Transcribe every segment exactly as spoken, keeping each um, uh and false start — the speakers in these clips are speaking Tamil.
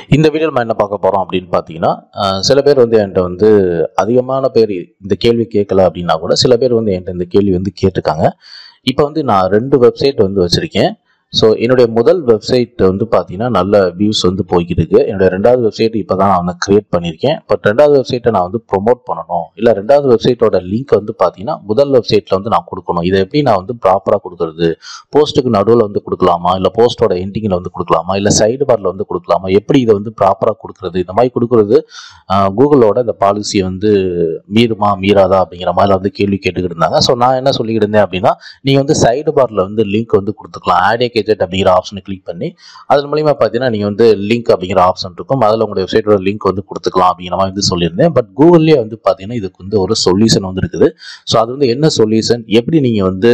இந்த வீடியோல நம்ம என்ன பார்க்க போறோம் அப்படின்னு பார்த்தீங்கன்னா, அ சில பேர் வந்து என்கிட்ட வந்து அதிகமான பேர் இந்த கேள்வி கேட்கல அப்படின்னா கூட, சில பேர் வந்து என்கிட்ட இந்த கேள்வி வந்து கேட்டிருக்காங்க. இப்போ வந்து நான் ரெண்டு வெப்சைட் வந்து வச்சிருக்கேன். ஸோ என்னுடைய முதல் வெப்சைட் வந்து பார்த்தீங்கன்னா, நல்ல வியூஸ் வந்து போய்க்கிட்டு இருக்கு. என்னுடைய ரெண்டாவது வெப்சைட் இப்போ தான் நான் வந்து கிரியேட் பண்ணியிருக்கேன். பட் ரெண்டாவது வெப்சைட்டை நான் வந்து ப்ரொமோட் பண்ணணும், இல்லை ரெண்டாவது வெப்சைட்டோட லிங்க் வந்து பார்த்தீங்கன்னா முதல் வெப்சைட்டில் வந்து நான் கொடுக்கணும். இதை எப்படி நான் வந்து ப்ராப்பராக கொடுக்குறது? போஸ்ட்டுக்கு நடுவில் வந்து கொடுக்கலாமா, இல்லை போஸ்ட்டோட எண்டிங்கில் வந்து கொடுக்கலாமா, இல்லை சைடு பாரில் வந்து கொடுக்கலாமா, எப்படி இதை வந்து ப்ராப்பராக கொடுக்குறது? இந்த மாதிரி கொடுக்குறது கூகுளோட இந்த பாலிசியை வந்து மீறுமா மீறாதா அப்படிங்கிற மாதிரி வந்து கேள்வி கேட்டுக்கிட்டு இருந்தாங்க. ஸோ நான் என்ன சொல்லிக்கிட்டு இருந்தேன் அப்படின்னா, நீங்கள் வந்து சைடு பாரில் வந்து லிங்க் வந்து கொடுத்துக்கலாம். ஆட் கேஜெட் அப்படிங்கிற ஆப்ஷனை கிளிக் பண்ணி அதன் மூலியமா பார்த்தீங்கன்னா நீங்கள் வந்து லிங்க் அப்படிங்கிற ஆப்ஷன் இருக்கும், அதில் உங்களுடைய வெப்சைட்டோட லிங்க் வந்து கொடுத்துக்கலாம் அப்படிங்கிற மாதிரி வந்து சொல்லியிருந்தேன். பட் கூகுள்லேயே வந்து பார்த்தீங்கன்னா இதுக்கு வந்து ஒரு சொல்யூஷன் வந்து இருக்குது. ஸோ அது வந்து என்ன சொல்யூஷன், எப்படி நீங்கள் வந்து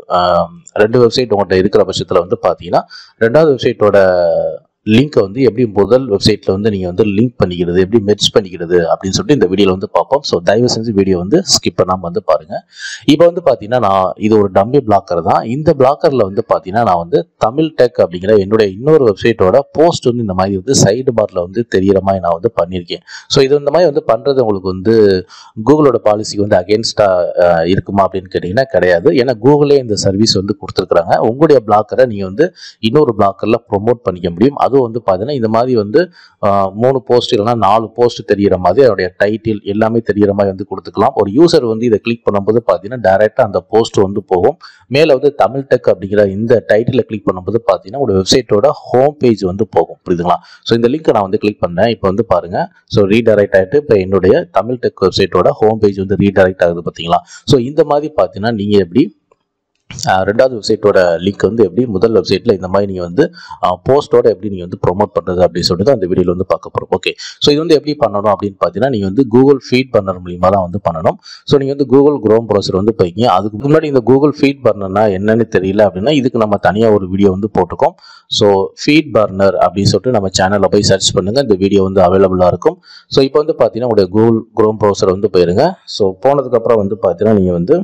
ரெண்டு வெப்சைட் உங்கள்கிட்ட இருக்கிற பட்சத்தில் வந்து பார்த்தீங்கன்னா ரெண்டாவது வெப்சைட்டோட லிங்க் வந்து எப்படி முதல் வெப்சைட்ல வந்து நீங்க வந்து லிங்க் பண்ணிக்கிறது, எப்படி மெர்ஜ் பண்ணிக்கிறது அப்படின்னு சொல்லிட்டு இந்த வீடியோல வந்து பார்ப்போம். ஸோ தயவு செஞ்சு வீடியோ வந்து ஸ்கிப் பண்ணாம வந்து பாருங்க. இப்போ வந்து பாத்தீங்கன்னா நான் இது ஒரு டம்மி பிளாக்கர் தான். இந்த பிளாக்கர்ல வந்து பாத்தீங்கன்னா நான் வந்து தமிழ் டெக் அப்படிங்கிற என்னுடைய இன்னொரு வெப்சைட்டோட போஸ்ட் வந்து இந்த மாதிரி வந்து சைடு பார்ல வந்து தெரியற மாதிரி நான் வந்து பண்ணியிருக்கேன். ஸோ இது இந்த மாதிரி வந்து பண்றது உங்களுக்கு வந்து கூகுளோட பாலிசிக்கு வந்து அகேன்ஸ்டா இருக்குமா அப்படின்னு கேட்டீங்கன்னா கிடையாது. ஏன்னா கூகுளே இந்த சர்வீஸ் வந்து கொடுத்துருக்காங்க. உங்களுடைய பிளாக்கரை நீங்க வந்து இன்னொரு பிளாக்கர்ல ப்ரொமோட் பண்ணிக்க முடியும். அது வந்து பார்த்தீங்கன்னா இந்த மாதிரி வந்து மூணு போஸ்ட் இல்லைனா நாலு போஸ்ட் தெரிகிற மாதிரி அதோடைய டைட்டில் எல்லாமே தெரிகிற மாதிரி வந்து கொடுத்துக்கலாம். ஒரு யூசர் வந்து இதை கிளிக் பண்ணும்போது பார்த்தீங்கன்னா டைரெக்டாக அந்த போஸ்ட் வந்து போகும். மேலே வந்து தமிழ் டெக் அப்படிங்கிற இந்த டைட்டில் கிளிக் பண்ணும்போது பார்த்தீங்கன்னா ஒரு வெப்சைட்டோட ஹோம் பேஜ் வந்து போகும். புரியுதுங்களா? ஸோ இந்த லிங்க் நான் வந்து கிளிக் பண்ணேன். இப்போ வந்து பாருங்க, ஸோ ரீடைரக்ட் ஆகிட்டு இப்போ என்னுடைய தமிழ் டெக் வெப்சைட்டோட ஹோம் பேஜ் வந்து ரீடைரக்ட் ஆகுது பார்த்தீங்களா? ஸோ இந்த மாதிரி பார்த்தீங்கன்னா நீங்கள் எப்படி ரெண்டாவது வெப்சைட்டோட லிங்க் வந்து எப்படி முதல் வெப்சைட்ல இந்த மாதிரி நீங்க வந்து போஸ்டோட எப்படி நீங்க வந்து ப்ரொமோட் பண்றது அப்படின்னு சொல்லிட்டு அந்த வீடியோல வந்து பார்க்க போறோம். ஓகே, ஸோ இது வந்து எப்படி பண்ணணும் அப்படின்னு பார்த்தீங்கன்னா நீங்க வந்து கூகுள் ஃபீட் பர்னர் மூலியமா தான் வந்து பண்ணணும். ஸோ நீங்க வந்து கூகுள் குரோம் ப்ரௌசர் வந்து போய்ங்க. அதுக்கு முன்னாடி இந்த கூகுள் ஃபீட் பர்னர்னா என்னன்னு தெரியல அப்படின்னா இதுக்கு நம்ம தனியா ஒரு வீடியோ வந்து போட்டுக்கோம். ஸோ ஃபீட் பர்னர் அப்படின்னு சொல்லிட்டு நம்ம சேனல்ல போய் சர்ச் பண்ணுங்க, இந்த வீடியோ வந்து அவைலபிளா இருக்கும். ஸோ இப்போ வந்து பார்த்தீங்கன்னா உங்களுடைய கூகுள் குரோம் ப்ரௌசர் வந்து போயிருங்க. ஸோ போனதுக்கு அப்புறம் வந்து பார்த்தீங்கன்னா நீங்க வந்து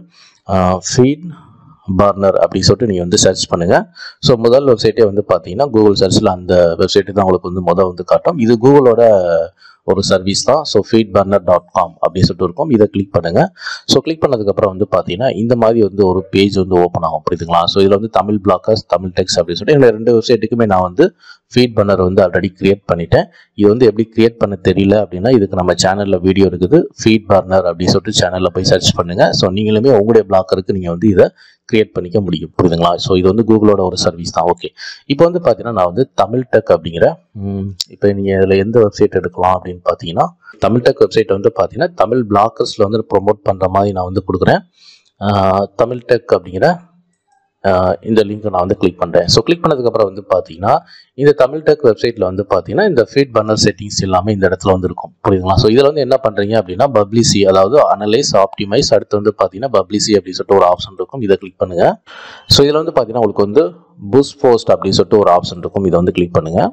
ஃபீட் பர்னர் அப்படின்னு சொல்லிட்டு நீங்கள் வந்து சர்ச் பண்ணுங்க. ஸோ முதல் வெப்சைட்டே வந்து பார்த்தீங்கன்னா கூகுள் சர்ச்சில் அந்த வெப்சைட்டு தான் உங்களுக்கு வந்து முதல் வந்து காட்டும். இது கூகுளோட ஒரு சர்வீஸ் தான். So feed burner dot com அப்படின்னு சொல்லிட்டு இருக்கும். இதை கிளிக் பண்ணுங்க. ஸோ கிளிக் பண்ணதுக்கப்புறம் வந்து பார்த்தீங்கன்னா இந்த மாதிரி வந்து ஒரு பேஜ் வந்து ஓப்பன் ஆகும். புரியுதுங்களா? ஸோ இதில் வந்து தமிழ் பிளாக்கர்ஸ், தமிழ் டெக்ஸ் அப்படின்னு சொல்லிட்டு என்னோட ரெண்டு வெப்சைட்டுக்குமே நான் வந்து ஃபீட் பர்னர் வந்து ஆல்ரெடி கிரியேட் பண்ணிட்டேன். இது வந்து எப்படி கிரியேட் பண்ண தெரியல அப்படின்னா இதுக்கு நம்ம சேனல்ல வீடியோ இருக்குது. ஃபீட் பர்னர் அப்படின்னு சொல்லிட்டு சேனல்ல போய் சர்ச் பண்ணுங்க. ஸோ நீங்களுமே உங்களுடைய பிளாக்கருக்கு நீங்க வந்து இதை கிரியேட் பண்ணிக்க முடியும். புரியுதுங்களா? ஸோ இது வந்து கூகுளோட ஒரு சர்வீஸ் தான். ஓகே, இப்போ வந்து பார்த்தீங்கன்னா நான் வந்து தமிழ் டெக் அப்படிங்கிற இப்போ நீங்கள் இதில் எந்த வெப்சைட் எடுக்கலாம் அப்படின்னு பார்த்தீங்கன்னா தமிழ் டெக் வெப்சைட் வந்து பார்த்தீங்கன்னா தமிழ் பிளாக்கர்ஸில் வந்து ப்ரொமோட் பண்ணுற மாதிரி நான் வந்து கொடுக்குறேன். தமிழ் டெக் அப்படிங்கிற இந்த லிங்க் நான் வந்து கிளிக் பண்ணுறேன். ஸோ கிளிக் பண்ணதுக்கப்புறம் வந்து பார்த்தீங்கன்னா இந்த தமிழ் டெக் வெப்சைட்டில் வந்து பார்த்தீங்கன்னா இந்த ஃபீட் பர்னர் செட்டிங்ஸ் எல்லாமே இந்த இடத்துல வந்து இருக்கும். புரியுதுங்களா? ஸோ இதில் வந்து என்ன பண்ணுறீங்க அப்படின்னா பப்ளிசி, அதாவது அனலைஸ், ஆப்டிமைஸ், அடுத்து வந்து பார்த்தீங்கன்னா பப்ளிசி அப்படின்னு சொல்லிட்டு ஒரு ஆப்ஷன் இருக்கும். இதை கிளிக் பண்ணுங்க. ஸோ இதில் வந்து பார்த்தீங்கன்னா உங்களுக்கு வந்து புஷ் போஸ்ட் அப்படின்னு சொல்லிட்டு ஒரு ஆப்ஷன் இருக்கும். இதை வந்து கிளிக் பண்ணுங்க.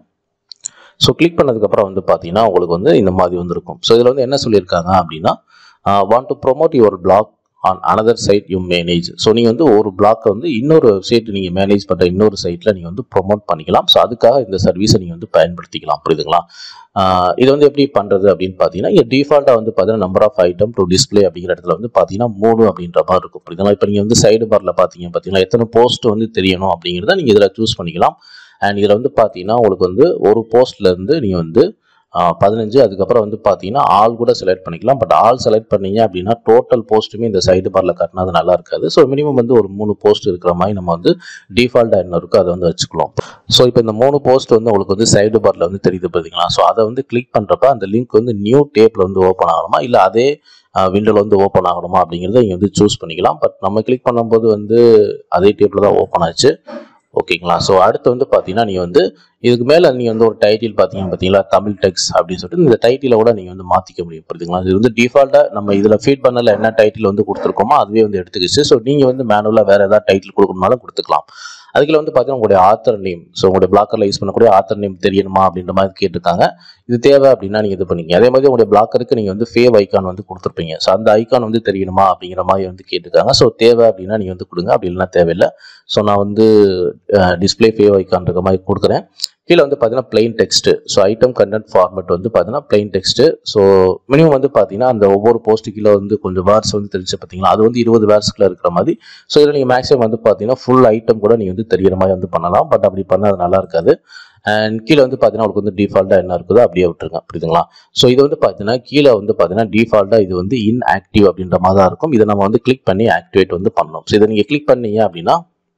ஸோ கிளிக் பண்ணதுக்கப்புறம் வந்து பார்த்தீங்கன்னா உங்களுக்கு வந்து இந்த மாதிரி வந்து இருக்கும். ஸோ இதில் வந்து என்ன சொல்லியிருக்காங்க அப்படின்னா want to promote your blog on another site you manage. So நீங்கள் வந்து ஒரு பிளாக்கை வந்து இன்னொரு வெப்சைட் நீங்கள் மேனேஜ் பண்ணுற இன்னொரு சைட்டில் நீங்கள் வந்து ப்ரொமோட் பண்ணிக்கலாம். ஸோ அதுக்காக இந்த சர்வீஸை நீங்கள் வந்து பயன்படுத்திக்கலாம். புரியுதுங்களா? இது வந்து எப்படி பண்ணுறது அப்படின்னு பார்த்தீங்கன்னா இங்கே டிஃபால்ட்டாக வந்து பார்த்தீங்கன்னா number of item to display அப்படிங்கிற இடத்துல வந்து பார்த்தீங்கன்னா மூணு அப்படின்ற மாதிரி இருக்கும். புரியுதுங்களா? இப்போ நீங்கள் வந்து சைடு பாரில் பார்த்தீங்க பார்த்தீங்கன்னா எத்தனை போஸ்ட் வந்து தெரியணும் அப்படிங்கிறத நீங்கள் இதில் சூஸ் பண்ணிக்கலாம். அண்ட் இதில் வந்து பார்த்தீங்கன்னா உங்களுக்கு வந்து ஒரு போஸ்ட்லேருந்து நீங்கள் வந்து பதினஞ்சு, அதுக்கப்புறம் வந்து பார்த்தீங்கன்னா ஆல் கூட செலக்ட் பண்ணிக்கலாம். பட் ஆல் செலக்ட் பண்ணீங்க அப்படின்னா டோட்டல் போஸ்ட்டுமே இந்த சைடு பாரில் காட்டினா அது நல்லா இருக்காது. ஸோ மினிமம் வந்து ஒரு மூணு போஸ்ட் இருக்கிற மாதிரி நம்ம வந்து டிஃபால்ட்டாக என்ன இருக்கோ அதை வந்து வச்சுக்கலாம். ஸோ இப்போ இந்த மூணு போஸ்ட் வந்து உங்களுக்கு வந்து சைடு பாரில் வந்து தெரியுது பார்த்தீங்களா? ஸோ அதை வந்து கிளிக் பண்ணுறப்ப அந்த லிங்க் வந்து நியூ டேப்பில் வந்து ஓப்பன் ஆகணுமா, இல்லை அதே விண்டோவில் வந்து ஓப்பன் ஆகணுமா அப்படிங்கிறத நீங்கள் வந்து சூஸ் பண்ணிக்கலாம். பட் நம்ம கிளிக் பண்ணும்போது வந்து அதே டேப்பில் தான் ஓப்பன் ஆச்சு. ஓகேங்களா? ஸோ அடுத்து வந்து பார்த்தீங்கன்னா நீங்கள் வந்து இதுக்கு மேலே நீங்கள் வந்து ஒரு டைட்டில் பார்த்தீங்க பார்த்தீங்களா தமிழ் டெக்ஸ் அப்படின்னு சொல்லிட்டு இந்த டைட்டிலை கூட நீங்கள் வந்து மாற்றிக்க முடியும். புரியுதுங்களா? இது வந்து டிஃபால்ட்டாக நம்ம இதில் ஃபீட் பண்ணல என்ன டைட்டில் வந்து கொடுத்துருக்கோமோ அதுவே வந்து எடுத்துக்கிச்சு. ஸோ நீங்கள் வந்து மேனுவலாக வேறு ஏதாவது டைட்டில் கொடுக்கணும்னாலும் கொடுத்துக்கலாம். அதுக்குள்ள வந்து பார்த்தீங்கன்னா உங்களுடைய ஆத்தர் நேம், ஸோ உங்களுடைய பிளாக்கரில் யூஸ் பண்ணக்கூடிய ஆத்தர் நேம் தெரியணுமா அப்படின்ற மாதிரி கேட்டிருக்காங்க. இது தேவை அப்படின்னா நீங்கள் இது பண்ணிங்க. அதே மாதிரி உங்களுடைய பிளாக்கருக்கு நீங்கள் வந்து ஃபேவ் ஐக்கான் வந்து கொடுத்துருப்பீங்க. ஸோ அந்த ஐக்கான் வந்து தெரியணுமா அப்படிங்கிற மாதிரி வந்து கேட்டிருக்காங்க. ஸோ தேவை அப்படின்னா நீங்கள் வந்து கொடுங்க, அப்படி இல்லைன்னா தேவையில்லை. ஸோ நான் வந்து டிஸ்பிளே ஃபேவ் ஐக்கான் இருக்க மாதிரி கொடுக்குறேன். கீழே வந்து பார்த்தீங்கன்னா plain text. So item content format வந்து பார்த்தீங்கன்னா பிளைன் டெக்ஸ்ட். ஸோ மினிமம் வந்து பார்த்தீங்கன்னா அந்த ஒவ்வொரு போஸ்ட் கீழே வந்து கொஞ்சம் வேர்ட்ஸ் வந்து தெரிஞ்சு பார்த்தீங்களா, அது வந்து இருபது வேர்ட்ஸ்க்குள்ள இருக்கிற மாதிரி. ஸோ இதில் நீங்கள் மேக்ஸிமம் வந்து பார்த்தீங்கன்னா ஃபுல் ஐட்டம் கூட நீங்கள் வந்து தெரிகிற மாதிரி வந்து பண்ணலாம். பட் அப்படி பண்ணால் அது நல்லா இருக்காது. அண்ட் கீழே வந்து பார்த்தீங்கன்னா உங்களுக்கு வந்து டிஃபால்ட்டாக என்ன இருக்குதோ அப்படியே விட்டுருங்க, புரியுதுங்களா. ஸோ இது வந்து பார்த்தீங்கன்னா கீழே வந்து பார்த்தீங்கன்னா டிஃபால்ட்டாக இது வந்து இன்ஆக்டிவ் அப்படின்ற மாதிரி தான் இருக்கும். இதை நம்ம வந்து கிளிக் பண்ணி ஆக்டிவேட் வந்து பண்ணணும். ஸோ இதை நீங்கள் கிளிக் பண்ணீங்க அப்படின்னா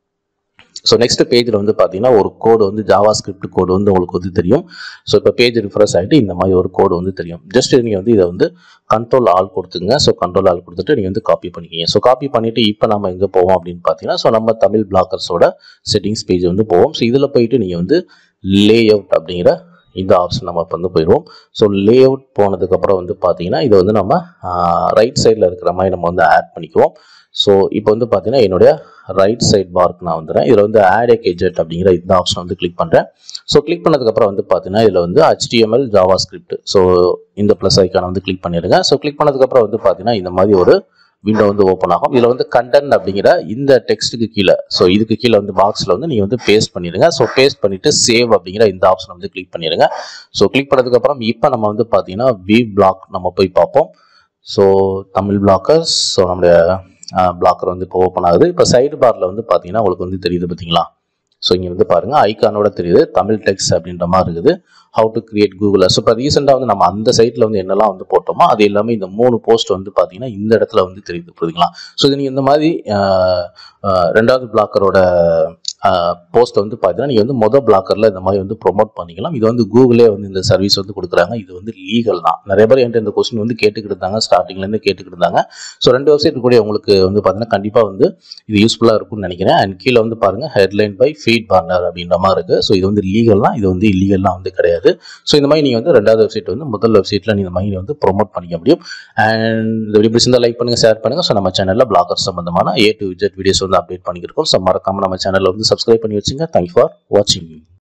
ஸோ நெக்ஸ்ட் பேஜில் வந்து பார்த்தீங்கன்னா ஒரு கோடு வந்து ஜாவா ஸ்கிரிப்ட் கோடு வந்து உங்களுக்கு வந்து தெரியும். ஸோ இப்போ பேஜ் ரிஃப்ரெஷ் ஆகிட்டு இந்த மாதிரி ஒரு கோடு வந்து தெரியும். ஜஸ்ட் நீங்கள் வந்து இதை வந்து கண்ட்ரோல் ஆல் கொடுத்துங்க. ஸோ கண்ட்ரோல் ஆல் கொடுத்துட்டு நீங்கள் வந்து காப்பி பண்ணிக்கிங்க. ஸோ காப்பி பண்ணிவிட்டு இப்போ நம்ம எங்கே போவோம் அப்படின்னு பார்த்தீங்கன்னா, ஸோ நம்ம தமிழ் பிளாக்கர்ஸோட செட்டிங்ஸ் பேஜ் வந்து போவோம். ஸோ இதில் போயிட்டு நீங்கள் வந்து லே அவுட் அப்படிங்கிற இந்த ஆப்ஷன் நம்ம இப்போ வந்து போயிடுவோம். ஸோ லே அவுட் போனதுக்கப்புறம் வந்து பார்த்தீங்கன்னா இதை வந்து நம்ம ரைட் சைடில் இருக்கிற மாதிரி நம்ம வந்து ஆட் பண்ணிக்குவோம். ஸோ இப்போ வந்து பார்த்தீங்கன்னா என்னுடைய ரைட் சைட் பார்க்கு நான் வந்துடுறேன். இதில் வந்து ஆட் ஏ கெஜெட் அப்படிங்கிற இந்த ஆப்ஷன் வந்து கிளிக் பண்ணுறேன். ஸோ கிளிக் பண்ணதுக்கப்புறம் வந்து பார்த்தீங்கன்னா இதில் வந்து H T M L JavaScript. So இந்த ப்ளஸ் ஐக்கான வந்து கிளிக் பண்ணிடுங்க. ஸோ கிளிக் பண்ணதுக்கப்புறம் வந்து பார்த்தீங்கன்னா இந்த மாதிரி ஒரு விண்டோ வந்து ஓப்பன் ஆகும். இதில் வந்து கண்டென்ட் அப்படிங்கிற இந்த டெக்ஸ்ட்டுக்கு கீழே, ஸோ இதுக்கு கீழே வந்து பாக்ஸில் வந்து நீங்கள் வந்து பேஸ்ட் பண்ணிடுங்க. ஸோ பேஸ்ட் பண்ணிவிட்டு சேவ் அப்படிங்கிற இந்த ஆப்ஷன் வந்து கிளிக் பண்ணிடுங்க. ஸோ கிளிக் பண்ணதுக்கப்புறம் இப்போ நம்ம வந்து பார்த்தீங்கன்னா வி பிளாக் நம்ம போய் பார்ப்போம். ஸோ தமிழ் பிளாக்கர்ஸ், ஸோ நம்மளுடைய பிளாக்கர் வந்து இப்போ ஓப்பன் ஆகுது. இப்போ சைடு பாரில் வந்து பார்த்தீங்கன்னா உங்களுக்கு வந்து தெரியுது பார்த்தீங்களா. ஸோ இங்கே வந்து பாருங்க ஐக்கானோட தெரியுது தமிழ் டெக்ஸ்ட் அப்படின்ற மாதிரி இருக்குது. How to create Google. So இப்போ ரீசெண்டாக வந்து நம்ம அந்த சைட்டில் வந்து என்னெல்லாம் வந்து போட்டோமோ அது எல்லாமே இந்த மூணு போஸ்ட் வந்து பார்த்தீங்கன்னா இந்த இடத்துல வந்து தெரியுது, புரியுதுங்களா. ஸோ இது நீங்கள் இந்த மாதிரி ரெண்டாவது பிளாக்கரோட போஸ்ட் வந்து பார்த்தீங்கன்னா நீங்கள் வந்து மொதல் பிளாக்கரில் இந்த மாதிரி வந்து ப்ரொமோட் பண்ணிக்கலாம். இது வந்து கூகுளே வந்து இந்த சர்வீஸ் வந்து கொடுக்குறாங்க. இது வந்து லீகல் தான். நிறைய பேர் என்கிட்ட இந்த கொஸ்டின் வந்து கேட்டுக்கிட்டு இருந்தாங்க, ஸ்டார்டிங்லேருந்து கேட்டுக்கிட்டு இருந்தாங்க. ஸோ ரெண்டு வெப்சைட் கூட உங்களுக்கு வந்து பார்த்தீங்கன்னா கண்டிப்பாக வந்து இது யூஸ்ஃபுல்லாக இருக்கும்னு நினைக்கிறேன். அண்ட் கீழே வந்து பாருங்கள் ஹெட்லைன் பை Feedburner அப்படின்ற மாதிரி இருக்குது. ஸோ இது வந்து லீகல்லாம், இது வந்து இல்லீகல்லாம் வந்து கிடையாது. ஸோ இந்த மாதிரி நீங்கள் வந்து ரெண்டாவது வெப்சைட் வந்து முதல் வெப்சைட்டில் நீங்கள் இந்த மாதிரி வந்து ப்ரொமோட் பண்ணிக்க முடியும். அண்ட் இந்த வீடியோ பிடிச்சிருந்தா லைக் பண்ணுங்கள், ஷேர் பண்ணுங்கள். ஸோ நம்ம சேனலில் பிளாக்கர் சம்பந்தமான ஏ டு இஜெட் வீடியோஸ் வந்து அப்டேட் பண்ணியிருக்கோம். ஸோ மறக்காமல் நம்ம சேனலில் வந்து சப்ஸ்கிரைப் பண்ணி வச்சுங்க. தேங்க்யூ ஃபார் வாட்சிங்.